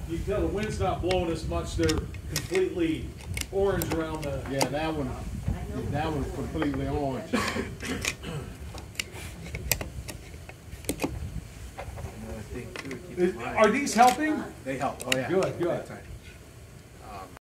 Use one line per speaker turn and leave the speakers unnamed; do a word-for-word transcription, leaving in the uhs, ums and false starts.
You can tell the wind's not blowing as much. They're completely orange around the.
Yeah, that one, that one's completely orange.
Is, are these helping?
They help. Oh yeah.
Good, good.
Big time.